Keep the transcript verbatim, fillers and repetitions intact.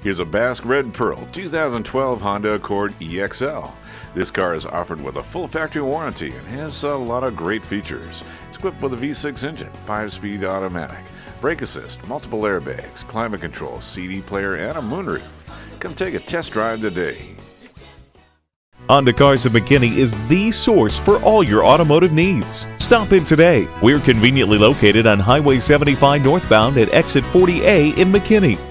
Here's a Basque Red Pearl two thousand twelve Honda Accord E X L. This car is offered with a full factory warranty and has a lot of great features. It's equipped with a V six engine, five speed automatic, brake assist, multiple airbags, climate control, C D player, and a moonroof. Come take a test drive today. Honda Cars of McKinney is the source for all your automotive needs. Stop in today. We're conveniently located on Highway seventy-five northbound at exit forty A in McKinney.